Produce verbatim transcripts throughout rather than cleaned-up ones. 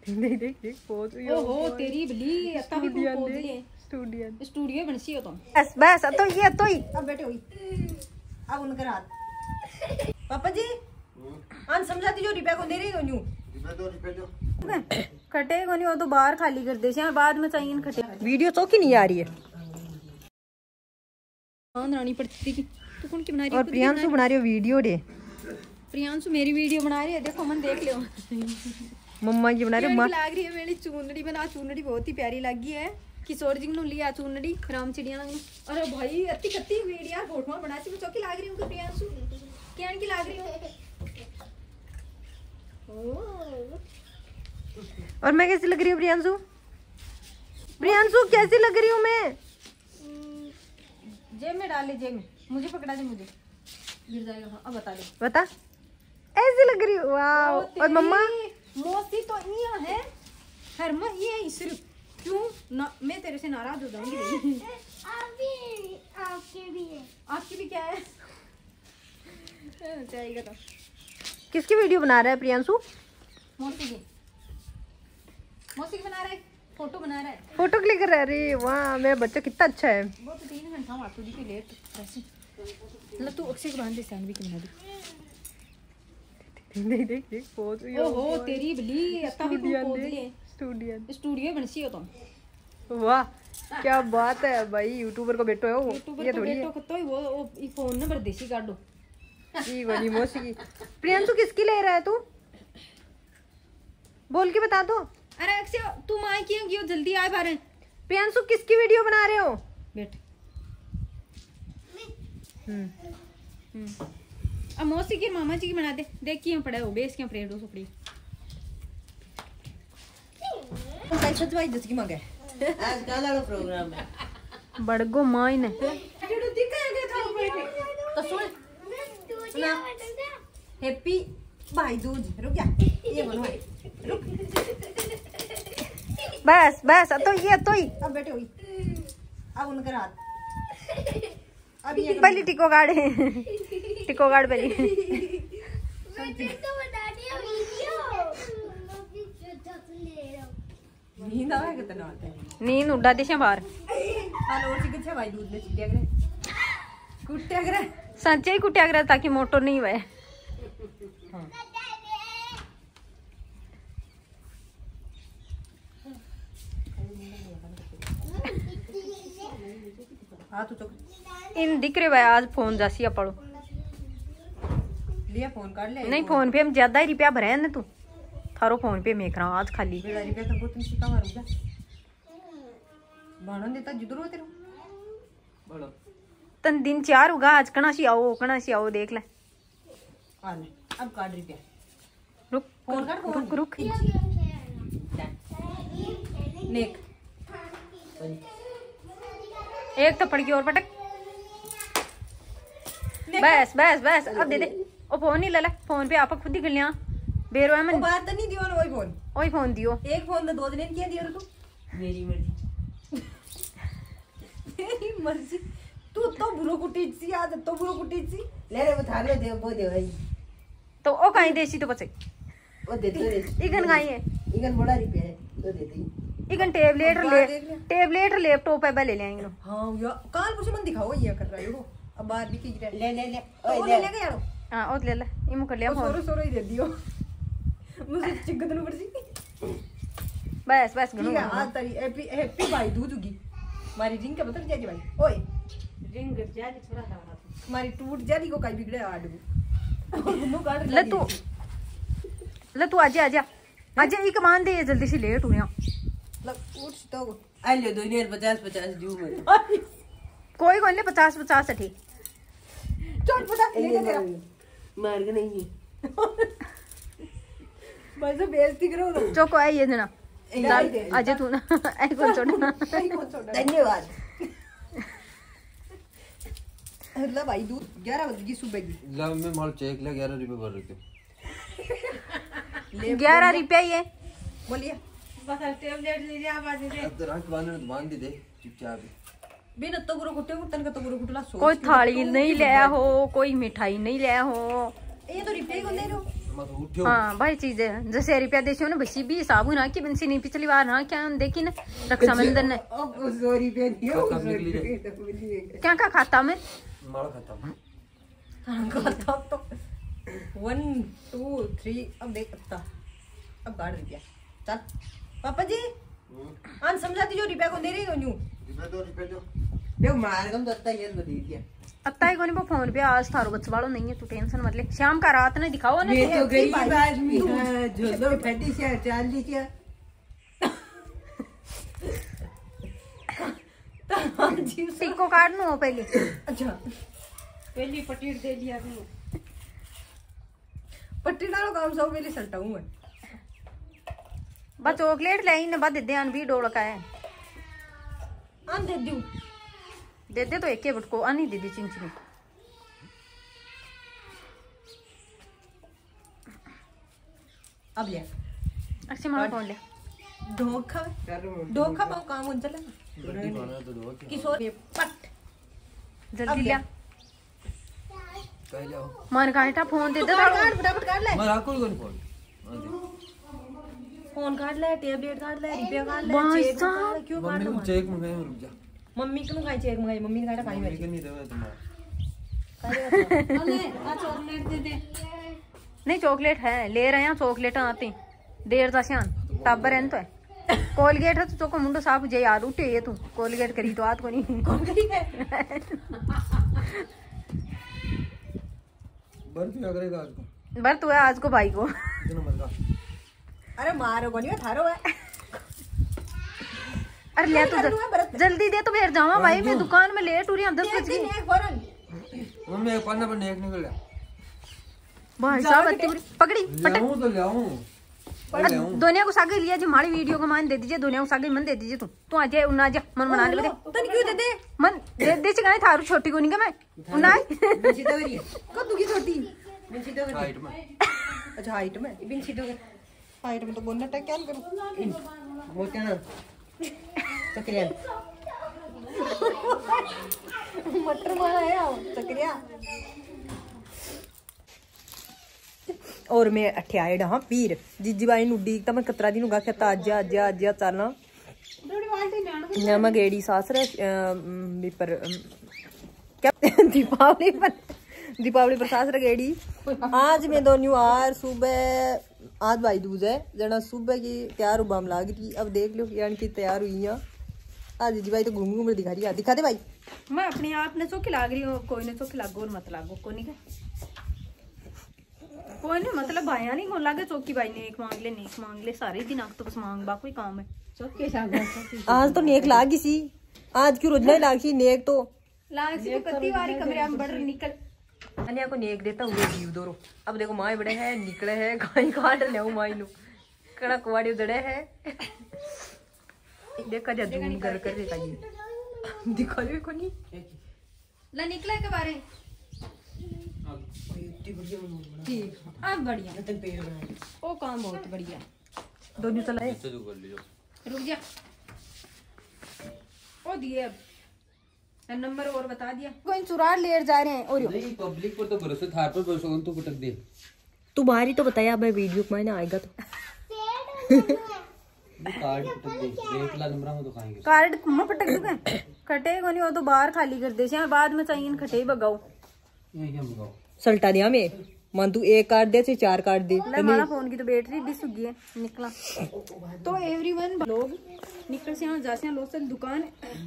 देख देख देख पोज ओहो तेरी बली अत्ता भी पोज ले स्टूडियो स्टूडियो बनसी हो तुम बस बस तो ये तो ही अब बैठे हुई अब उनका रात पापा जी आन समझाती जो रुपया को दे रही हो न्यू खटे को नहीं वो तो बाहर खाली कर दे से बाद में चाहिए खटे वीडियो चौकी नहीं आ रही है रानी पड़ती की तू कौन की बना रही है और प्रियांशु बना रही हो वीडियो रे प्रियांशु मेरी वीडियो बना रही है देखो मन देख लियो मम्मा की बना रही है लग रही है मेरी चूनड़ी बना चूनड़ी बहुत ही प्यारी लगी है किशोर जी ने लिया चूनड़ी राम चिड़िया अरे भाई अति कत्ती वीडियो फोटो बना सी चौकी लाग रही हूँ प्रियांशु क्या की लाग रही हूँ और मैं कैसी लग रही हूँ प्रियांशु प्रियांशु कैसी लग रही हूँ मैं जेब में डाले जेब में मुझे पकड़ा दे मुझे गिर जाएगा अब बता दे बता ऐसी लग रही हूँ वाह और मम्मा मौसी तो ये है हर माह ये सिर्फ क्यों ना मैं तेरे से नाराज हो जाऊंगी आपकी आपके भी है आपकी भी क्या है जाएगा तो किसकी वीडियो बना रहा है प्रियांशु मौसी की मौसी की बना रहा है फोटो बना रहा है फोटो क्लिक कर रहा है अरे वाह मेरा बच्चा कितना अच्छा है वो तो तीन घंटा हुआ तुझी की लेट ऐसे मतलब तू अक्षय को बांध दे सैंडविच बना दे देख देख देख पोज ओहो तेरी बली अत्ता भी पोज ले स्टूडियो स्टूडियो बनसी हो तुम वाह क्या बात है भाई यूट्यूबर को बेटो है वो ये थोड़ी बेटो को तो वो वो फोन नंबर देसी काटो ई वाली मौसी की प्रियांशु किसकी ले रहा है तू बोल के बता दो अरे अक्षय तू मां क्यों क्यों जल्दी आ बाहर प्रियांशु किसकी वीडियो बना रहे हो बैठ हम्म हम्म अब मौसी की मामा जी की बना दे देख क्यों पड़ा हो बेस क्यों परेड हो सुपड़ी पैसा भाई दस की मांगे आज का वाला प्रोग्राम है बड़गो माइन है जो दिखाएंगे तो सुन सुना हैप्पी भाई दूज रुक जा ये बोलो रुक बस बस तो ये तो ही अब बैठे हुई अब उनका रात अब ये पहली टिको गाड़ टिको गाड़ पहली तो बता दिया वीडियो नींद आवे कितना आता है नींद उड़ा दे बाहर हाल और चिकन भाई दूध ले चिटिया करे कुट्टिया करे सच्चे ही कुटिया करे ताकि मोटो नहीं हुए हाँ तो तो इन दिख रहे भाई आज फोन जासी पड़ो लिया फोन कर ले नहीं फोन पे हम ज्यादा ही रुपया भरे हैं ना तू थारो फोन पे मैं रहा आज खाली मेरा रुपया तुमको तुम सिक्का मारूंगा भाड़न देता जिधर हो तेरे बड़ो तन दिन चार होगा आज कना सी आओ कना सी आओ देख ले आ ले अब काट रुपया रुक फोन कर फोन रुक रुक नेक एक थप्पड़ की और पटक बस बस बस अब दे दे ओ फोन नहीं ले ले फोन पे आप खुद ही गलियां बेरो है मन बात तो नहीं दियो ना वही फोन ओही फोन दियो एक फोन में दो दिन किया दियो तू मेरी मर्जी मेरी मर्जी तू तो बुरो कुटी सी आज तो बुरो कुटी सी ले रे बता ले दे वो दे भाई तो ओ काई देसी तो बचे वो दे दे इगन काई है इगन बड़ा रुपया है तो दे दे इगन टेबलेट ले टेबलेट लैपटॉप पे ले ले आएंगे हां यार काल कुछ मन दिखाओ ये कर रहा है वो अब बाहर भी की ले ले ले ओ ले ले यार हां ओ ले ले इमु कर लिया फोन सोरो सोरो ही दे दियो मुझे चिकन न पड़सी बस बस ठीक है आज तारी हैप्पी हैप्पी भाई दूध होगी मारी रिंग का बता जाजी भाई ओए रिंग जाजी छोरा था मारी टूट जारी को काई बिगड़े आडू मुंह काट ले तू ले तू आजा आजा आजा एक मान दे जल्दी से लेट हो रहा लग उठ तो आ ले दो ने पचास पचास दियो मैं कोई कोई ले पचास पचास अठी चोट पटा ले ले तेरा मार के नहीं है भाई से बेइज्जती करो ना चोको आई ये जना आजा तू ना आई कौन छोड़ना धन्यवाद अल्लाह भाई दूध ग्यारह बजे की सुबह की ला मैं माल चेक ला ग्यारह रुपए भर रखे ग्यारह रुपया ये बोलिए बस टेबलेट ले जा बाज दे अब तो रंग बांधने तो बांध दे चुपचाप बिन तो गुरु कुटे कुटन का तो गुरु कुटला सोच कोई थाली नहीं लाया हो कोई मिठाई नहीं लाया हो ये तो रिप्लाई को ले रहे हो मत उठो। हाँ भाई चीज है जैसे रुपया देशो ना बसी भी साबु ना की बंसी नहीं पिछली बार ना क्या देखी ना रक्षाबंधन ने अब सौ रुपया दियो कब निकली जाए? क्या क्या खाता मैं माल खाता खाता तो वन टू थ्री अब देख सकता अब गाड़ रुपया चल पापा जी आन समझाती जो रुपया को दे रही हो न्यू रुपए दो रुपए दो देखो मार कम तो अत्ता ये तो दे दिया अत्ता ही कोनी वो फोन पे आज थारो बच्चा वालों नहीं है तू टेंशन मत ले शाम का रात ने दिखाओ ना मैं तो गरीब आदमी है जो लो फटी से चाल दी क्या टिक्को काटनो हो पहले अच्छा पहली पटीर दे दिया आपने पट्टी डालो काम सब पहले सल्टा हूं मैं बस चॉकलेट ले इन बाद दे आन भी डोड़ का है आन दे दूं दे दे तो एक के बटको आनी दे दी चिंचनी अब ले अच्छे मां कौन ले धोखा धोखा पाओ काम हो चला गड्डी खाना तो दो क्या किशोर ये पट जल्दी लिया कह जाओ मन काटा फोन दे दे काट फटाफट काट ले मैं राकुल को नहीं फोन हां दे फोन काट ले टैबलेट काट ले रुपया काट ले भाई चेक साहब। काट ले क्यों काट मम्मी लो को चेक मंगाए रुक जा मम्मी को खाई चेक मंगाई मम्मी ने काटा खाई मम्मी मेरी के नहीं देवे तुम्हारा अरे आ चॉकलेट दे दे नहीं चॉकलेट है ले रहे हैं चॉकलेट आती देर दा श्यान टाबर है तो है कोलगेट है तो चोको मुंडो साफ जे यार उठे ये तू कोलगेट करी तो आत को नहीं कौन करी है बर क्या करेगा आज को बर तू है आज को भाई को कितना मर का अरे मारो कोनी थारो है अरे ले तू जल- जल्दी दे तो फिर जावा भाई मैं दुकान में लेट हो रही हूं दस बज दिन गए एक फौरन मम्मी एक पन्ना पर एक निकल गया भाई साहब अति बुरी पकड़ी पटक लाऊं तो लाऊं अरे दुनिया को सागे लिया जो हमारी वीडियो को मान दे दीजिए दुनिया को सागे मन दे दीजिए तू तू आज उन्ना आज मन मना ले तन क्यों दे दे मन दे दे चिकना थारू छोटी को नहीं का मैं उन्ना बिंची तो करी कब तू की छोटी बिंची तो करी हाइट में अच्छा हाइट में बिंची तो हाइट में तो बोलना टा क्या करूं वो क्या ना चक्रिया मटर मारा है चक्रिया और मैं अठ्याइड हाँ पीर जीजी बाई नु डी ਤਾਂ ਮੈਂ ਕਤਰਾ ਦੀ ਨੂੰ ਗਾ ਖਤਾ ਅੱਜ ਅੱਜ ਅੱਜ ਚੱਲਣਾ मैं गेड़ी सासर भी पर क्या दीपावली पर दीपावली पर सासर गेड़ी आज मैं दोनों यार सुबह आज भाई दूज है जना सुबह की तैयार बम लाग थी अब देख लो यानी कि तैयार हुई हैं आज जी भाई तो घूम घूम दिखा रही है दिखा दे भाई मैं अपने आप ने चौकी लाग रही हूँ कोई ने चौकी लागो और मत लागो कोई नहीं कोई नहीं मतलब भाया नहीं को लागे चौकी भाई ने एक मांग ले नेक मांग ले सारे दिन आग तो बस मांग बा कोई काम है चौके साग आज तो नेक लाग गई सी आज क्यों रोजना ही लाग सी नेक तो लाग सी कत्ती वारी कमरे में बढ़ निकल अन्या को नेक देता हुए जीव दोरो अब देखो माए बड़े हैं निकले हैं गाय काट ले माई नु कड़ा कुवाड़ी उड़े है देखा जा जूम कर कर देखा ये दिखा ले को नहीं ला निकला के बारे ठीक अब बढ़िया ओ काम बहुत बढ़िया दोनों चलाए नीचे जो कर लियो रुक जा ओ दिए अब नंबर और बता दिया कोई चुरार ले जा रहे हैं और यो। नहीं पब्लिक पर तो भरोसा थार पर भरोसा तो पटक दे तुम्हारी तो बताया भाई वीडियो में ना आएगा तो कार्ड पटक दे एक ला नंबर हम तो खाएंगे कार्ड मैं पटक दूंगा खटे को नहीं हो तो बाहर खाली कर दे से बाद में चाहिए खटे बगाओ ये क्या मंगाओ सल्टा दिया मैं मान तू एक कार्ड दे से चार कार्ड दे ले हमारा फोन की तो बैटरी डिस हो गई है निकला तो एवरीवन लोग निकल से यहाँ जासे लोसल दुकान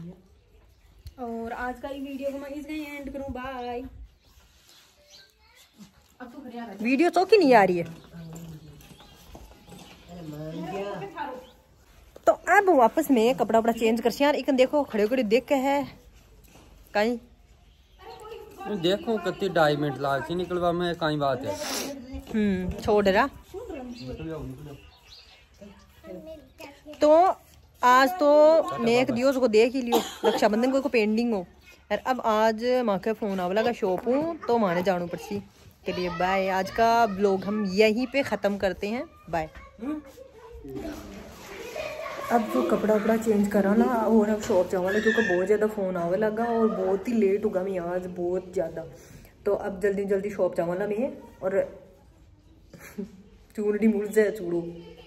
और आज का ये वीडियो को मैं इस गई एंड करूँ बाय वीडियो तो की नहीं आ रही है तो अब वापस में कपड़ा वपड़ा चेंज कर यार एक देखो खड़े खड़े देख के है कहीं देखो कितनी ढाई मिनट लाग सी निकलवा में कहीं बात है हम्म छोड़ रहा निकल जाओ निकल जाओ तो आज तो नेक दियो उसको देख ही लियो रक्षाबंधन को, को पेंडिंग हो और अब आज माँ का फोन आवा लगा शॉप हूँ तो माने जानू पड़सी के लिए बाय। आज का ब्लॉग हम यहीं पे ख़त्म करते हैं बाय। अब जो कपड़ा वपड़ा चेंज करा ना और अब शॉप जावा क्योंकि बहुत ज़्यादा फ़ोन आवे लगा और बहुत ही लेट होगा मैं आज बहुत ज़्यादा। तो अब जल्दी जल्दी शॉप जावा मैं और चूरडी मुड़ जाए चूड़ो